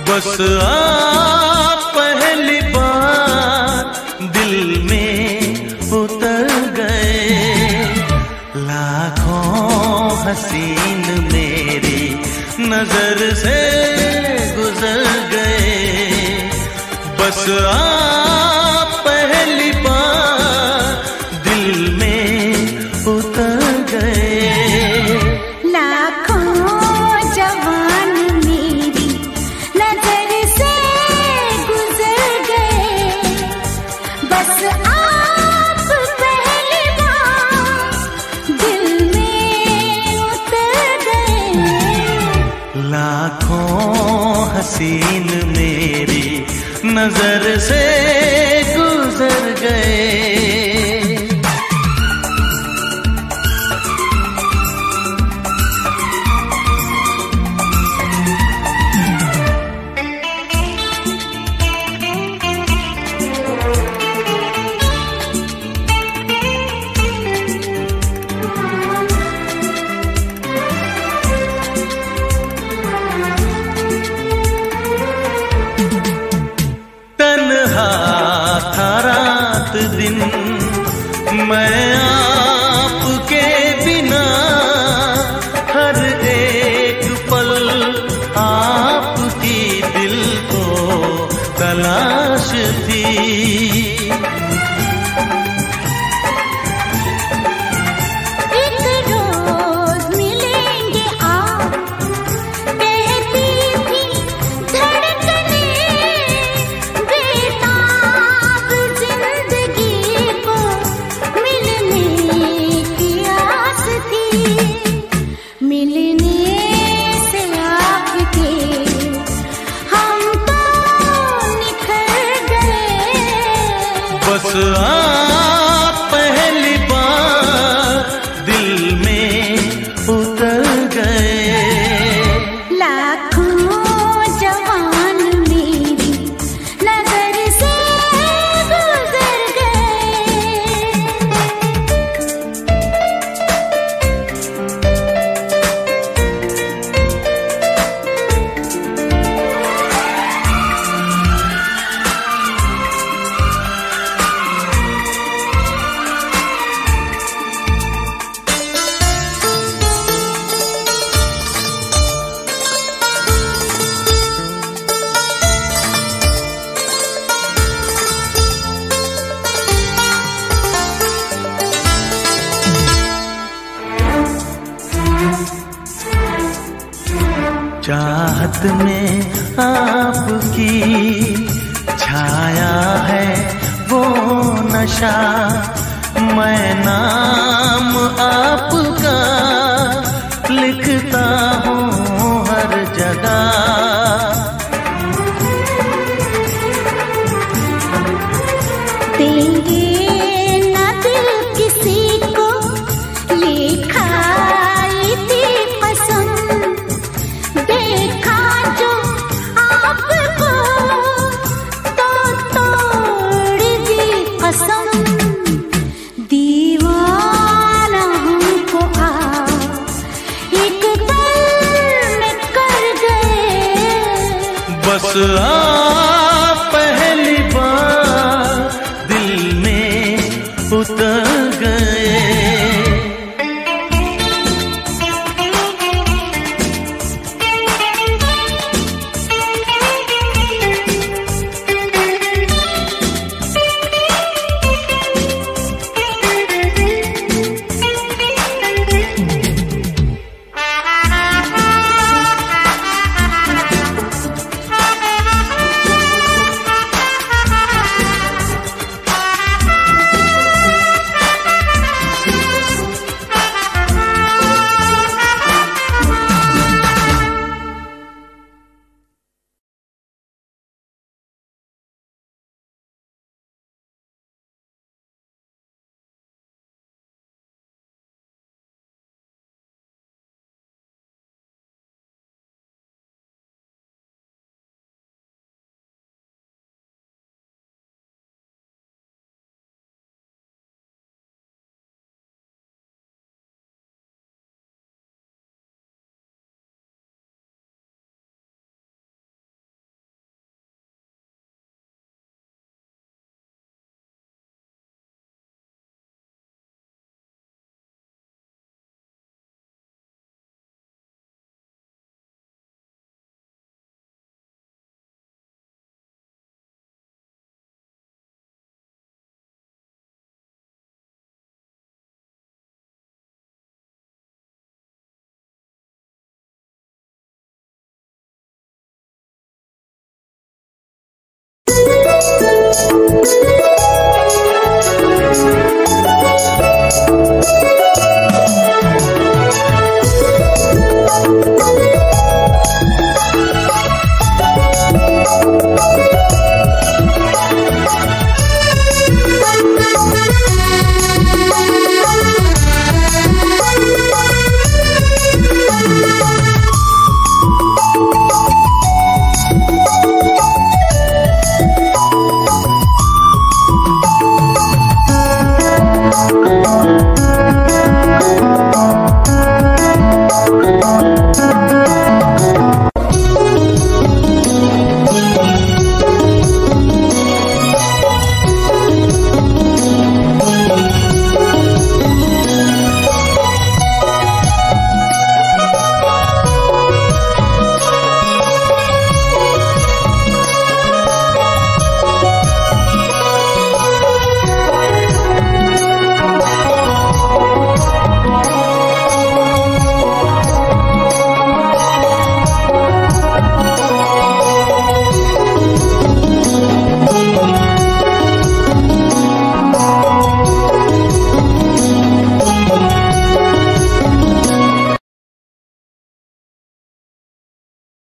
बस आप पहली बार दिल में उतर गए। लाखों हसीन मेरी नजर से गुजर गए। बस आप पहली बार दिल में उतर गए। लाखों जवान मेरी नजर से गुजर गए। बस आप पहली बार दिल में उतर गए। लाखों हसीन मेरी नजर से गुजर गए। रात दिन मैं आपके बिना हर एक पल आपकी दिल को तलाश थी। बस आप पहली बार दिल में उतर गए। लाखों जवान मेरी नजर से गुजर गए। चाहत में आपकी छाया है वो नशा। मैं नाम आपका लिखता हूँ हर जगह। देंगे ना दिल किसी को ये खाई थी कसम। देखा जो आपको तो तोड़ दी कसम। दीवाना हमको एक पल में कर गए। बस